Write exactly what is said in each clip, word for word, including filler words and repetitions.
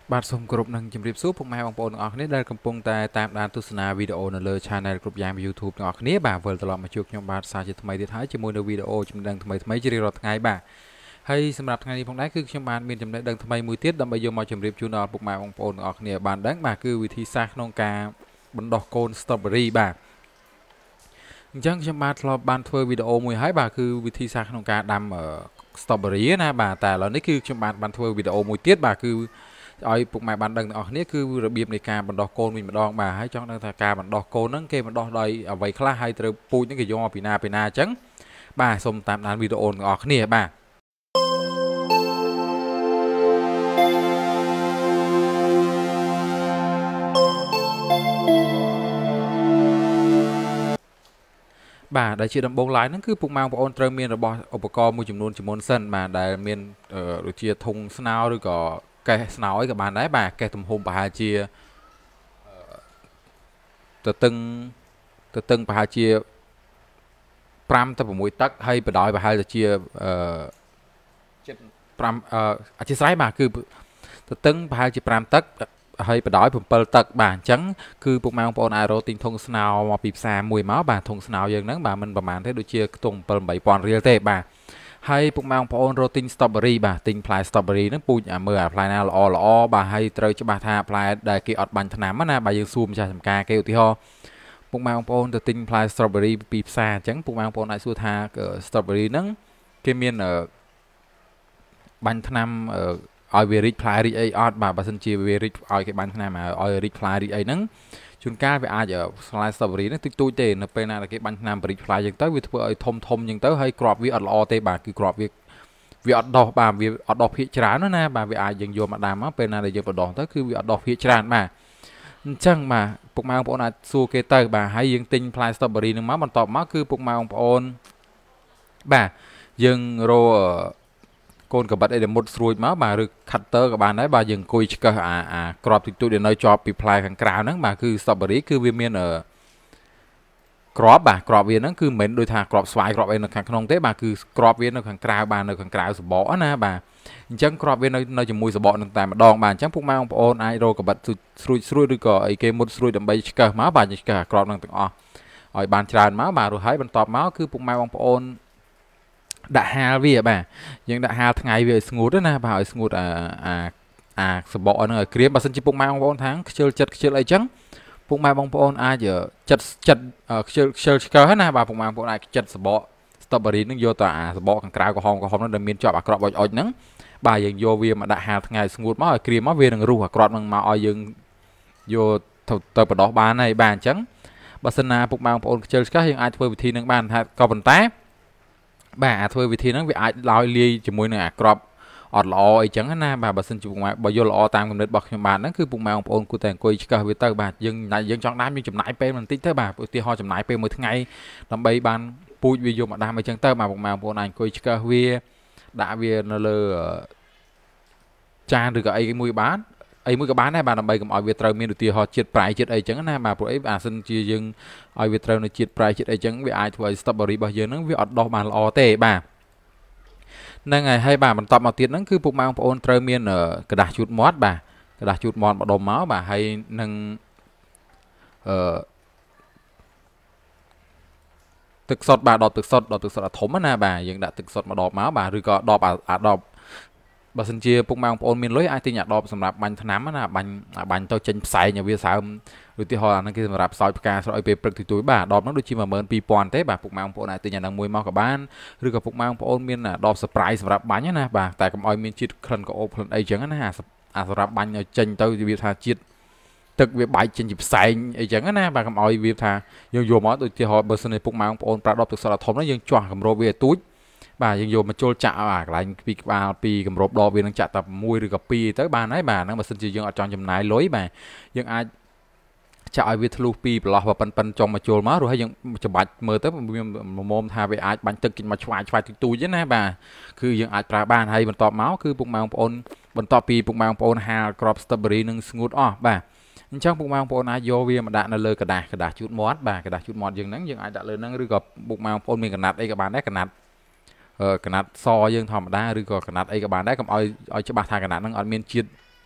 បាទសូមគោរពនឹងជម្រាបសួរពុកម៉ែបងប្អូនទាំងអស់គ្នាដែលកំពុងតែតាមដានទស្សនាវីដេអូនៅលើ Channel គ្រប់យ៉ាង YouTube ទាំងអស់គ្នាបាទវិលត្រឡប់មកជួបខ្ញុំបាទសារជាថ្មីទៀតហើយជាមួយនៅវីដេអូចំណេះដឹងថ្មីថ្មីជារៀងរាល់ថ្ងៃបាទហើយសម្រាប់ថ្ងៃនេះផងដែរគឺខ្ញុំបានមានចំណេះដឹងថ្មីមួយទៀតដើម្បីយកមកជម្រាបជូនដល់ពុកម៉ែបងប្អូនទាំងអស់គ្នាបានដឹងបាទគឺវិធីសាស្ត្រក្នុងការបណ្ដោះកូន Strawberry បាទអញ្ចឹងខ្ញុំបាទធ្លាប់បានធ្វើវីដេអូមួយហើយបាទគឺវិធីសាស្ត្រក្នុងការដាំ Strawberry ណាបាទតែឥឡូវនេះគឺខ្ញុំបានបានធ្វើវីដេអូមួយទៀតបាទគឺឲ្យពុកម៉ែបានដឹងទាំងអស់គ្នាគឺរបៀបនៃការបណ្ដោះកូនវិញម្ដងបាទហើយចង់ដឹងថាការបណ្ដោះកូនហ្នឹងគេបណ្ដោះដោយអ្វីខ្លះហើយត្រូវពូជហ្នឹងគេយកមកពីណាពីណាអញ្ចឹងបាទសូមតាមដានវីដេអូទាំងអស់គ្នាបាទបាទដែលជាដំបូងឡើយហ្នឹងគឺពុកម៉ែបងប្អូនត្រូវមានរបស់ឧបករណ៍មួយចំនួនជាមុនសិនបាទដែលមានដូចជាធុងស្នោឬក៏កេះស្នោអីក៏បានដែរបាទកេះទំហំប្រហែលជាទៅតឹងទៅតឹងប្រហែលជា5ទៅ6ទឹកហើយបដោយប្រហែលទៅជាអឺ5អឺអធិស្ឋានបាទគឺទៅតឹងប្រហែលជា5ទឹកហើយបដោយ7ទឹកបាទអញ្ចឹងគឺពុកម៉ែបងប្អូនអាចរកទិញធុងស្នោមកពីផ្សារមួយមកបាទធុងស្នោយើងហ្នឹងបាទមិនប្រហែលទេដូចជាខ្ទង់7 8000រៀលទេបាទហើយពុកម៉ែបងប្អូនរកទិញ Strawberry បាទទិញផ្លែ Strawberry ហ្នឹងពូជអាមើលអាផ្លែណាល្អល្អបាទហើយត្រូវច្បាស់ថាផ្លែដែលគេអត់បាញ់ថ្នាំណាបាទយើងសួរម្ចាស់ចម្ការគេឧទាហរណ៍ពុកម៉ែបងប្អូនទៅទិញផ្លែ Strawberry ពីផ្សារអញ្ចឹងពុកម៉ែបងប្អូនអាចសួរថា Strawberry ហ្នឹងគេមានបាញ់ថ្នាំឲ្យវារីកផ្លែរីកអីអត់បាទបើសិនជាវារីកឲ្យគេបាញ់ថ្នាំឲ្យរីកផ្លែរីកអីហ្នឹងជួនកាលវាអាចផ្លែ Strawberry ហ្នឹងតិចតួចទេនៅពេលណាដែលគេបាញ់ថ្នាំបរិចផ្លែអញ្ចឹងទៅវាធ្វើឲ្យធំធំអញ្ចឹងទៅហើយក្របវាអត់ល្អទេបាទគឺក្របវាវាអត់ដោះបាទវាអត់ដោះភាកច្រើនណាបាទវាអាចយើងយកមកដាំមកពេលណាដែលយើងបដោះទៅគឺវាអត់ដោះភាកច្រើនបាទអញ្ចឹងបាទពុកម៉ែបងប្អូនអាចសួរគេទៅបាទហើយយើងទិញផ្លែ Strawberry ហ្នឹងមកបន្ទាប់មកគឺពុកម៉ែបងប្អូនបាទយើងរកកូនកបិតអីដែលមុតស្រួចមកបាទឬ cutter ក៏បានដែរបាទយើងអង្គុយឆ្កឹះអាអាក្របតិចតួចដែលនៅជាប់ពីផ្លែខាងក្រៅហ្នឹងបាទគឺ Strawberry គឺវាមានក្របបាទក្របវាហ្នឹងគឺមិនមែនដូចថាក្របស្វាយក្របអីនៅខាងក្នុងទេបាទគឺក្របវានៅខាងក្រៅបាទនៅខាងក្រៅសបកណាបាទអញ្ចឹងក្របវានៅនៅជាមួយសបកនឹងតែម្ដងបាទអញ្ចឹងពុកម៉ែបងប្អូនអាចរកកបិតស្រួចស្រួចឬក៏អីគេមុតស្រួចដើម្បីឆ្កឹះមកបាទឆ្កឹះក្របនឹងទាំងអស់ឲ្យបានច្រើនមកបាទរួចហើយបន្ទាប់មកគឺពុកម៉ែបងប្អូនដាក់ហាលវាបាទយើងដាក់ហាលថ្ងៃវាឲ្យស្ងួតណាបាទឲ្យស្ងួតអាអាអាសបកហ្នឹងឲ្យក្រៀមបើសិនជាពុកម៉ែបងប្អូនថាងខ្ជិលចិត្តខ្ជិលអីចឹងពុកម៉ែបងប្អូនអាចចិត្តចិត្តខ្ជិលខ្ជិលឆ្កឹះណាបាទពុកម៉ែបងប្អូនអាចចិត្តសបក Strawberry ហ្នឹងយកទៅអាសបកខាងក្រៅក្រហមក្រហមហ្នឹងដែលមានជាប់អាក្រប់អុចអុចហ្នឹងបាទយើងយកវាមកដាក់ហាលថ្ងៃស្ងួតមកឲ្យក្រៀមមកវានឹងរុះអាក្រប់ហ្នឹងមកឲ្យយើងយកទៅទៅបដោះបានហើយបាទអញ្ចឹងបើសិនណាពុកម៉ែបងប្អូនខ្ជិលឆ្កឹះយើងអាចធ្វើវិធីហ្នឹងបានថាក៏ប៉ុន្តែបាទអាធ្វើវិធីហ្នឹងវាអាចឡើយលាយជាមួយនឹងអាក្របអត់ល្អអីចឹងណាបាទបើសិនជាពុកម៉ែបើយល់ល្អតាមកំណត់របស់ខ្ញុំបានហ្នឹងគឺពុកម៉ែបងប្អូនគួរតែអង្គុយឆ្កឹះវាទៅបាទយើងយើងចង់ដាំយើងចំណាយពេលបន្តិចទៅបាទឧទាហរណ៍ចំណាយពេលមួយថ្ងៃដើម្បីបានពូជវាយកមកដាំអីចឹងទៅបាទពុកម៉ែបងប្អូនអាចអង្គុយឆ្កឹះវាដាក់វានៅលើចានឬក៏អីមួយបានអីមួយក៏បានដែរបាទដើម្បីកុំឲ្យវាត្រូវមានឧទាហរណ៍ជាតិប្រៃជាតិអីចឹងណាបាទព្រោះអីអាសិនជាយើងឲ្យវាត្រូវនៅជាតិប្រៃជាតិអីចឹងវាអាចធ្វើឲ្យ Strawberry របស់យើងហ្នឹងវាអត់ដោះបានល្អទេបាទហ្នឹងហើយហើយបាទបន្តមកទៀតហ្នឹងគឺពុកម៉ែបងប្អូនត្រូវមានกระดาษជូតមាត់បាទกระดาษជូតមាត់ម្ដុំមកបាទហើយនឹងអឺទឹកសុទ្ធបាទដបទឹកសុទ្ធដបទឹកសុទ្ធអាធំណាបាទយើងដាក់ទឹកសុទ្ធមកដបមកបាទឬក៏ដបអាដបបើសិនជាពុកម៉ែបងប្អូនមានលុយអាចទិញអាដបសម្រាប់បាញ់ថ្នាំណាបាញ់បាញ់ទៅចេញផ្សែងឲ្យវាសើមឧទាហរណ៍អាហ្នឹងគេសម្រាប់សោយផ្កាស្រោចឲ្យពេលព្រឹកទីទួយបាទដបហ្នឹងដូចជា một nghìn hai trăm ទេបាទពុកម៉ែបងប្អូនអាចទិញអាហ្នឹងមួយមកក៏បានឬក៏ពុកម៉ែបងប្អូនមានដប surprise សម្រាប់បាញ់ណាបាទតែកុំឲ្យមានជាតិក្លិនក្អូបក្លិនអីចឹងណាអាសម្រាប់បាញ់ឲ្យចេញទៅវាថាជាតិទឹកវាបែកចេញជាផ្សែងអីចឹងណាបាទកុំឲ្យវាថាយើងយកមកដូចឧទាហរណ៍បើសិនជាពុកម៉ែបងប្អូនប្រើដបទឹកសុទ្ធអាធំហ្នឹងយើងចាស់កម្របវាឲ្យទូចបាទយើងយកមកជុលចាក់អាកន្លែងពីក្បាលពីកម្របដបវានឹងចាក់តែមួយឬក៏ពីរទៅបានហើយបាទហ្នឹងបើសិនជាយើងអត់ចង់ចំណាយលុយបាទយើងអាចចាក់ឲ្យវាធ្លុះពីប្រឡោះប៉ិនប៉ិនចុងមកជុលមករួចហើយយើងច្បាច់មើលទៅវាមុំថាវាអាចបាញ់ទឹកមកឆ្វាយឆ្វាយទូទូចណាបាទគឺយើងអាចប្រើបានហើយបន្ទាប់មកគឺពុកម៉ែបងប្អូនបន្ទាប់ពីពុកម៉ែបងប្អូនហាលក្រប Strawberry នឹងស្ងួតអស់បាទអញ្ចឹងពុកម៉ែបងប្អូនអាចយកវាមកដាក់នៅលើกระดาษกระดาษជូតមាត់បាទกระดาษជូតមាត់យើងហ្នឹងយើងអាចដាក់លើហ្នឹងឬក៏ពុកម៉ែបងប្អូនមានកណាត់អីក៏បានដែរកណាត់កណាត់សយើងធម្មតាឬក៏កណាត់អីក៏បានដែរកុំឲ្យឲ្យច្បាស់ថាកណាត់ហ្នឹងអត់មានជាតិ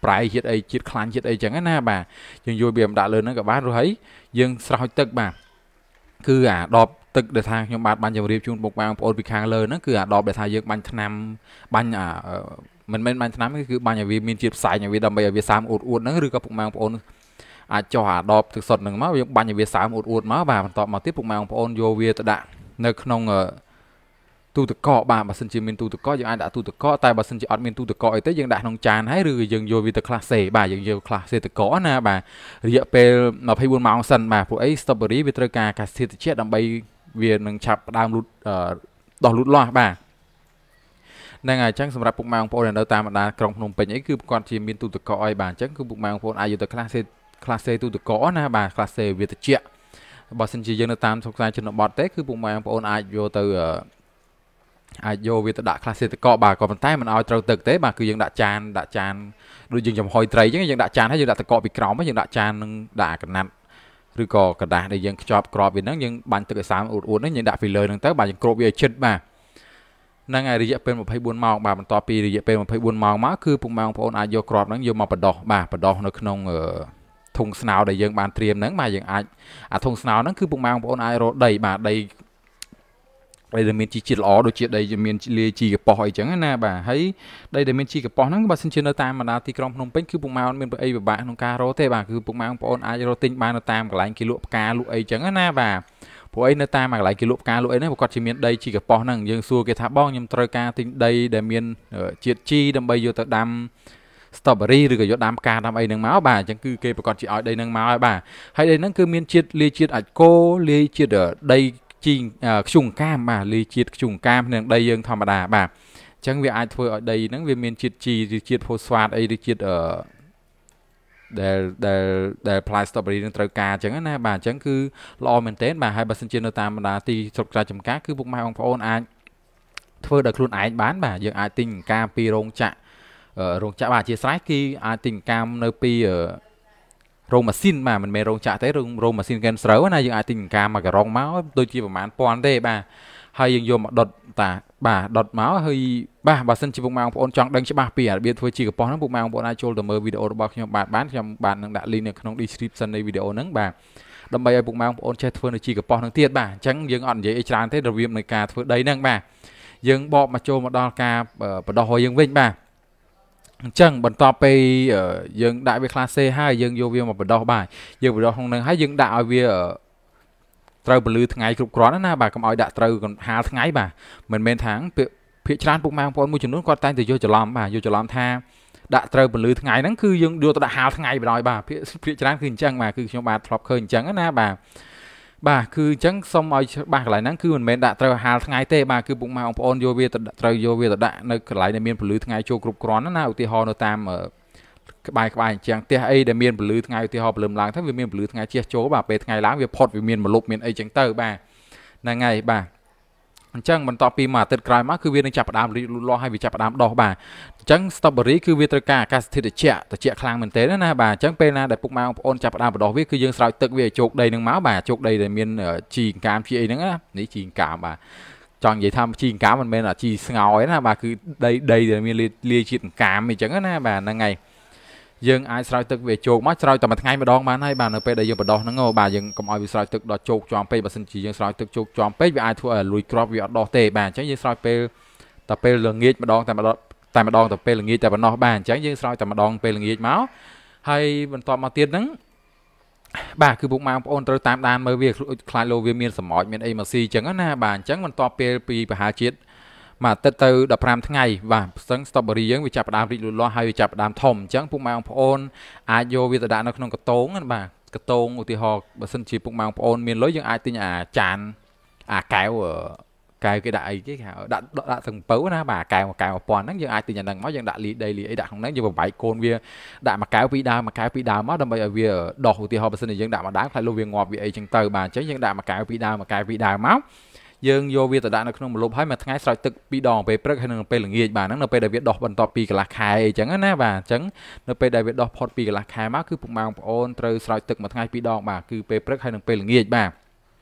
ប្រៃជាតិអីជាតិខ្លាញ់ជាតិអីចឹងណាបាទយើងយកវាមកដាក់លើហ្នឹងក៏បានរួចហើយយើងស្រោចទឹកបាទគឺអាដបទឹកដែលថាខ្ញុំបាទបាញ់ជម្រាបជូនបងប្អូនពីខាងលើហ្នឹងគឺអាដបដែលថាយើងបាញ់ថ្នាំបាញ់អាមិនមែនបាញ់ថ្នាំគឺបាញ់ឲ្យវាមានជាតិផ្សែងឲ្យវាដើម្បីឲ្យវាសាមអ៊ូតអ៊ូតហ្នឹងឬក៏ពុកម៉ែបងប្អូនអាចចោះអាដបទឹកសុទ្ធហ្នឹងមកយើងបាញ់ឲ្យវាសាមអ៊ូតអ៊ូតមកបាទបន្តមកទៀតពុកម៉ែបងប្អូនយកវាទៅដាក់នៅក្នុងទូទឹកកកបាទបើសិនជាមានទូទឹកកកយើងអាចដាក់ទូទឹកកកតែបើសិនជាអត់មានទូទឹកកកអីទេយើងដាក់ក្នុងចានហើយឬយើងយកវាទៅក្លាសេបាទយើងយកក្លាសេទឹកកកណាបាទរយៈពេលยี่สิบสี่ម៉ោងសិនបាទព្រោះអី strawberry វាត្រូវការអាកាសធាតុត្រជាក់ដើម្បីវានឹងឆាប់ផ្ដើមលូតដោះលូតលាស់បាទហ្នឹងហើយអញ្ចឹងសម្រាប់ពុកម៉ែបងប្អូនដែលនៅតាមបណ្ដាក្រុងភ្នំពេញអីគឺគាត់ជាមានទូទឹកកកអីបាទអញ្ចឹងគឺពុកម៉ែបងប្អូនអាចយកទៅក្លាសេក្លាសេទូទឹកកកណាបាទក្លាសេវាត្រជាក់បើសិនជាយើងនៅតាមស្រុកស្រែជនបទទេគឺពុកម៉ែបងប្អូនអាចយកទៅអាចយកវាទៅដាក់ក្លាសេទឹកកកបាទក៏ប៉ុន្តែមិនឲ្យត្រូវទឹកទេបាទគឺយើងដាក់ចានដាក់ចានដូចយើងចំហុយត្រីអញ្ចឹងយើងដាក់ចានហើយយើងដាក់ទឹកកកពីក្រោមហើយយើងដាក់ចាននឹងដាក់កណាត់ឬក៏กระดาษដែលយើងខ្ចប់ក្របវាហ្នឹងយើងបាញ់ទឹកឲ្យសាមអ៊ូតអ៊ូតហ្នឹងយើងដាក់ពីលើហ្នឹងទៅបាទយើងគ្របវាឲ្យជិតបាទហ្នឹងហើយរយៈពេលยี่สิบสี่ម៉ោងបាទបន្ទាប់ពីរយៈពេលยี่สิบสี่ម៉ោងមកគឺពុកម៉ែបងប្អូនអាចយកក្របហ្នឹងយកមកបដោះបាទបដោះនៅក្នុងធុងស្នោដែលយើងបានត្រៀមហ្នឹងបាទយើងអាចអាធុងស្នោហ្នឹងគឺពុកម៉ែបងប្អូនអាចរកដីបាទដីដីដែលមានជីជាតិល្អដូចជាដីដែលមានលាយជីកប៉ុសអីចឹងណាបាទហើយដីដែលមានជីកប៉ុសហ្នឹងបើសិនជានៅតាមបណ្ដាទីក្រុងភ្នំពេញគឺពុកម៉ែអត់មានអីពិបាកក្នុងការរកទេបាទគឺពុកម៉ែបងប្អូនអាចរកទិញបាននៅតាមកន្លែងគេលក់ផ្កាលក់អីចឹងណាបាទព្រោះអីនៅតាមកន្លែងគេលក់ផ្កាលក់អីហ្នឹងគាត់ជាមានដីជីកប៉ុសហ្នឹងយើងសួរគេថាបងខ្ញុំត្រូវការទិញដីដែលមានជាតិជីដើម្បីយកទៅដាំ strawberry ឬក៏យកដាំផ្កាដាំអីហ្នឹងមកបាទអញ្ចឹងគឺគេប្រកាសជាឲ្យដីហ្នឹងមកហើយបាទហើយដីហ្នឹងគឺមានជាតិលាយជាតិអាចគោលាយជាតិដីជីខ្ជុងកាមបាទលាយជាតិខ្ជុងកាមនឹងដីយើងធម្មតាបាទអញ្ចឹងវាអាចធ្វើឲ្យដីហ្នឹងវាមានជាតិជីឬជាតិ phosphate អីឬជាតិអឺដែលដែលដែល plant strawberry នឹងត្រូវការអញ្ចឹងណាបាទអញ្ចឹងគឺល្អមែនទែនបាទហើយបើសិនជានៅតាមបណ្ដាទីស្រុកស្រែចម្ការគឺពុកម៉ែបងប្អូនអាចធ្វើដោយខ្លួនឯងបានបាទយើងអាចទិញកាមពីរោងចក្ររោងចក្របាទអធិស្ឋានគឺអាចទិញកាមនៅពីរោងម៉ាស៊ីនបាទមិនមែនរោងចក្រទេរោងរោងម៉ាស៊ីនកែនស្រូវណាយើងអាចទិញកាមមកការ៉ុងមកដូចជាប្រហែលពាន់ទេបាទហើយយើងយកមកដុតតាបាទដុតមកហើយបាទបើសិនជាពុកម៉ែបងប្អូនចង់ដឹងច្បាស់ពីរបៀបធ្វើជីកប៉ុសហ្នឹងពុកម៉ែបងប្អូនអាចចូលទៅមើលវីដេអូរបស់ខ្ញុំបាទបានខ្ញុំបាទនឹងដាក់ link នៅក្នុង description នៃវីដេអូហ្នឹងបាទដើម្បីឲ្យពុកម៉ែបងប្អូនចេះធ្វើនៅជីកប៉ុសហ្នឹងទៀតបាទអញ្ចឹងយើងអត់និយាយអីច្រើនទេរបៀបនៃការធ្វើដីហ្នឹងបាទយើងបកមកចូលមកដល់ការបដោះឲ្យយើងវិញបាទអញ្ចឹងបន្ទាប់ពេលយើងដាក់វាក្លាសេហើយយើងយកវាមកបដោះបាទយើងបដោះក្នុងហ្នឹងហើយយើងដាក់ឲ្យវាត្រូវពលឺថ្ងៃគ្រប់គ្រាន់ណាបាទកុំឲ្យដាក់ត្រូវហាលថ្ងៃបាទមិនមែនថាភាគច្រើនពុកម៉ែបងប្អូនមួយចំនួនគាត់តែងតែយកច្រឡំបាទយកច្រឡំថាដាក់ត្រូវពលឺថ្ងៃហ្នឹងគឺយើងយកទៅដាក់ហាលថ្ងៃបណ្ដោយបាទភាគច្រើនគឺអញ្ចឹងបាទគឺខ្ញុំបាទធ្លាប់ឃើញអញ្ចឹងណាបាទបាទគឺអញ្ចឹងសូមឲ្យច្បាស់កន្លែងហ្នឹងគឺមិនមែនដាក់ត្រូវហាលថ្ងៃទេបាទគឺពុកម៉ែបងប្អូនយកវាទៅត្រូវយកវាទៅដាក់នៅកន្លែងដែលមានពលឺថ្ងៃចូលគ្រប់គ្រាន់ណាឧទាហរណ៍នៅតាមក្បែរក្បែរអញ្ចឹងផ្ទះអីដែលមានពលឺថ្ងៃឧទាហរណ៍ព្រលឹមឡើងទៅវាមានពលឺថ្ងៃជះចូលបាទពេលថ្ងៃឡើងវាផុតវាមានម្លប់មានអីចឹងទៅបាទហ្នឹងហើយបាទអញ្ចឹងបន្ទាប់ពីមួយអាទិត្យក្រោយមកគឺវានឹងចាប់ផ្ដើមរីកលូតលាស់ហើយវាចាប់ផ្ដើមដុះបាទអញ្ចឹង strawberry គឺវាត្រូវការអាកាសធាតុត្រជាក់ត្រជាក់ខ្លាំងមែនទែនណាបាទអញ្ចឹងពេលណាដែលពុកម៉ែបងប្អូនចាប់ផ្ដើមបដោះវាគឺយើងស្រោចទឹកវាឲ្យជោគដីនឹងមកបាទជោគដីដែលមានជីអង្កាមជីអីហ្នឹងណានេះជីអង្កាមបាទចង់និយាយថាជីអង្កាមមិនមែនអាជីស្ងោរទេណាបាទគឺដីដីដែលមានលាយជាតិអង្កាមអញ្ចឹងណាបាទហ្នឹងហើយយើងអាចស្រោចទឹកវាជោគមកស្រោចតែមួយថ្ងៃម្ដងបានហើយបាទនៅពេលដែលយើងបដោះហ្នឹងបាទយើងកុំឲ្យវាស្រោចទឹកដល់ជោគជាំពេកបើមិនជាយើងស្រោចទឹកជោគជាំពេកវាអាចធ្វើឲ្យលួយគ្រាប់វាអត់ដោះទេបាទអញ្ចឹងយើងស្រោចពេលតែពេលល្ងាចម្ដងតែម្ដងតែម្ដងតែពេលល្ងាចតែប៉ុណ្ណោះបាទអញ្ចឹងយើងស្រោចតែម្ដងពេលល្ងាចមកហើយបន្ទាប់មកទៀតហ្នឹងបាទគឺពុកម៉ែបងប្អូនត្រូវតាមដានមើលវាខ្លាចលោវាមានសម្អុចមានអីមកស៊ីអញ្ចឹងណាបាទអញ្ចឹងបន្ទាប់ពេលពីប្រហែលជាតិមួយអាទិត្យទៅដប់ប្រាំថ្ងៃបាទផ្សឹង strawberry យើងវាចាប់ផ្ដើមរីកលូតលាស់ហើយវាចាប់ផ្ដើមធំអញ្ចឹងពុកម៉ែបងប្អូនអាចយកវាទៅដាក់នៅក្នុងកតងបាទកតងឧទាហរណ៍បើសិនជាពុកម៉ែបងប្អូនមានលុយយើងអាចទិញអាចានអាកែវកែវគេដាក់អីគេដាក់ដាក់សំពៅណាបាទកែវមួយកែវពាន់ហ្នឹងយើងអាចទិញអាហ្នឹងមកយើងដាក់លីដីលីអីដាក់ក្នុងហ្នឹងយើងបំបែកកូនវាដាក់មួយកែវពីរដើមមួយកែវពីរដើមមកដើម្បីឲ្យវាដោះឧទាហរណ៍បើសិនជាយើងដាក់មួយដើមខ្លាចលោវាងាប់វាអីចឹងទៅបាទអញ្ចឹងយើងដាក់មួយកែវពីរដើមមួយកែវពីរដើមមកយើងយកវាទៅដាក់នៅក្នុងម្លប់ហើយមួយថ្ងៃស្រោចទឹកពីរដងពេលព្រឹកហើយនឹងពេលល្ងាចបាទហ្នឹងនៅពេលដែលវាដោះបន្ទាប់ពីកន្លះខែអីចឹងណាបាទអញ្ចឹងនៅពេលដែលវាដោះផុតពីកន្លះខែមកគឺពុកម៉ែបងប្អូនត្រូវស្រោចទឹកមួយថ្ងៃពីរដងបាទគឺពេលព្រឹកហើយនឹងពេលល្ងាចបាទ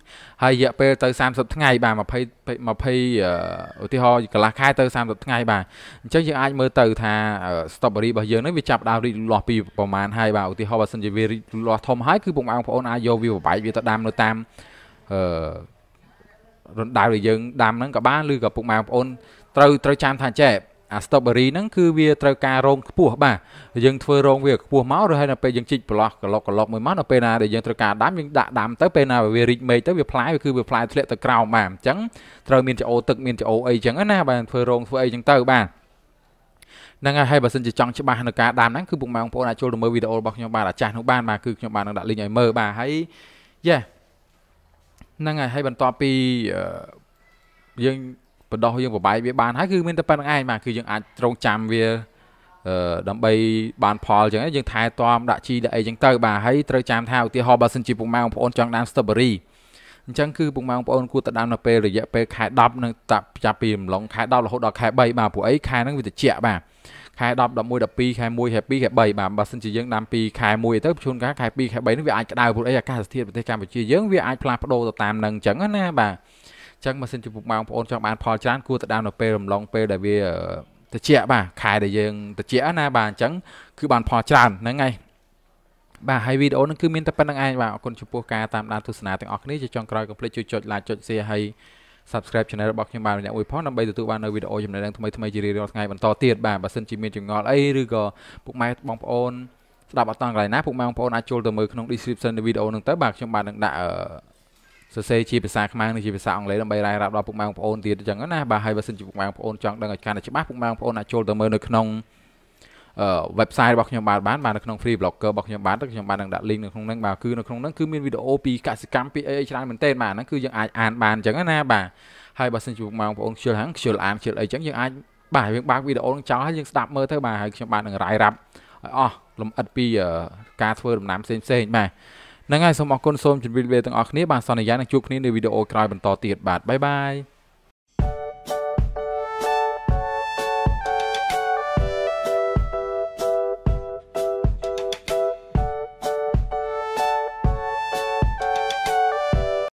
ហើយរយៈពេលទៅសាមសិបថ្ងៃបាទ20 20ឧទាហរណ៍កន្លះខែទៅសាមសិបថ្ងៃបាទអញ្ចឹងយើងអាចមើលទៅថា strawberry របស់យើងហ្នឹងវាចាប់ដើមរីកលូតលាស់ពីប្រមាណហើយបាទឧទាហរណ៍បើសិនជាវារីកលូតលាស់ធំហើយគឺពុកម៉ែបងប្អូនអាចយកវាបបែកវាទៅដាំនៅតាមអឺរណ្ដៅដែលយើងដាំហ្នឹងក៏បានឬក៏ពុកម៉ែបងប្អូនត្រូវត្រូវចាំថាចេះអា strawberry ហ្នឹងគឺវាត្រូវការរងខ្ពស់បាទយើងធ្វើរងវាខ្ពស់មកឬហើយនៅពេលយើងជីកប្រឡោះក្លុកក្លុកមួយមកនៅពេលណាដែលយើងត្រូវការដាំយើងដាក់ដាំទៅពេលណាវារីកមេឃទៅវាផ្លែវាគឺវាផ្លែធ្លាក់ទៅក្រោមបាទអញ្ចឹងត្រូវមានចោទឹកមានចោអីចឹងណាបាទធ្វើរងធ្វើអីចឹងទៅបាទហ្នឹងហើយបើសិនជាចង់ច្បាស់នៅការដាំហ្នឹងគឺពុកម៉ែបងប្អូនអាចចូលទៅមើលវីដេអូរបស់ខ្ញុំបាទអាចាស់នោះបានបាទគឺខ្ញុំបាននឹងដាក់ link ឲ្យមើលបាទហើយយេហ្នឹងហើយហើយបន្ទាប់ពីយើងបដោះយើងបបែកវាបានហើយគឺមានតែប៉ុណ្្នឹងឯងបាទគឺយើងអាចត្រង់ចាំវាអឺដើម្បីបានផលអញ្ចឹងយើងថែទាំដាក់ជីដាក់អីចឹងទៅបាទហើយត្រូវចាំថាឧទាហរណ៍បើសិនជាពុកម៉ែបងប្អូនចង់ដាំ strawberry អញ្ចឹងគឺពុកម៉ែបងប្អូនគួរតែដាំនៅពេលរយៈពេលខែដប់នឹងចាប់ពីអំឡុងខែដប់រហូតដល់ខែបីបាទព្រោះអីខែហ្នឹងវាត្រជាក់បាទខែដប់ ដប់មួយ ដប់ពីរខែមួយខែពីរខែបីបាទបើសិនជាយើងដាំពីខែមួយទៅជួនកាលខែពីរខែបីនេះវាអាចក្តៅព្រោះអីអាកាសធាតុប្រទេសកម្ពុជាយើងវាអាចផ្លាស់ប្ដូរទៅតាមនឹងអញ្ចឹងណាបាទចឹងបើសិនជាពុកម៉ែបងប្អូនចង់បានផលច្រើនគួរតែដាំនៅពេលរំលងពេលដែលវាត្រជាក់បាទខែដែលយើងត្រជាក់ណាបាទអញ្ចឹងគឺបានផលច្រើនហ្នឹងហើយបាទហើយវីដេអូហ្នឹងគឺមានតែប៉ុណ្្នឹងឯងបាទអរគុណចំពោះការតាមដានទស្សនាទាំងអស់គ្នាជាចុងក្រោយកុំភ្លេចជួយចុច like ចុច share ហើយ subscribe channel របស់ខ្ញុំបាទម្នាក់មួយផងដើម្បីទទួលបាននូវវីដេអូចំណេះដឹងថ្មីៗជារៀងរាល់ថ្ងៃបន្តទៀតបាទបើសិនជាមានចម្ងល់អីឬក៏ពុកម៉ែបងប្អូនស្ដាប់អត់តាន់កន្លែងណាពុកម៉ែបងប្អូនអាចចូលទៅមើលក្នុង description នៃវីដេអូហ្នឹងទៅបាទខ្ញុំបាទនឹងដាក់សរសេរជាភាសាខ្មែរនិងជាភាសាអង់គ្លេសដើម្បីរាយរាប់ដល់ពុកម៉ែបងប្អូនទៀតអញ្ចឹងណាបាទហើយបើសិនជាពុកម៉ែបងប្អូនចង់ដឹងឲ្យកាន់តែច្បាស់ពុកម៉ែបងប្អូនអាចចូលទៅមើលនៅក្នុងអឺ website របស់ខ្ញុំបាទបានបាទនៅក្នុង free blogger របស់ខ្ញុំបាទខ្ញុំបាទនឹងដាក់ link នៅក្នុងហ្នឹងបាទគឺនៅក្នុងហ្នឹងគឺមានវីដេអូពីកសិកម្មពីអីអីច្រើនមែនទែនបាទហ្នឹងគឺយើងអាចអានបានអញ្ចឹងណាបាទហើយបើសិនជាពុកម៉ែបងប្អូនខ្ជិលហាំងខ្ជិលអានខ្ជិលអីអញ្ចឹងយើងអាចបាទយើងបើកវីដេអូហ្នឹងចោលហើយយើងស្ដាប់មើលទៅបាទហើយខ្ញុំបាទនឹងរាយរាប់ឲ្យអស់លំអិតពីការធ្វើដំណាំផ្សេងផ្សេងបាទហ្នឹងហើយសូមអរគុណសូមជម្រាបលាទាំងអស់គ្នាបាទសន្យានឹងជួបគ្នានៅវីដេអូក្រោយបន្តទៀតបាទបាយបាយ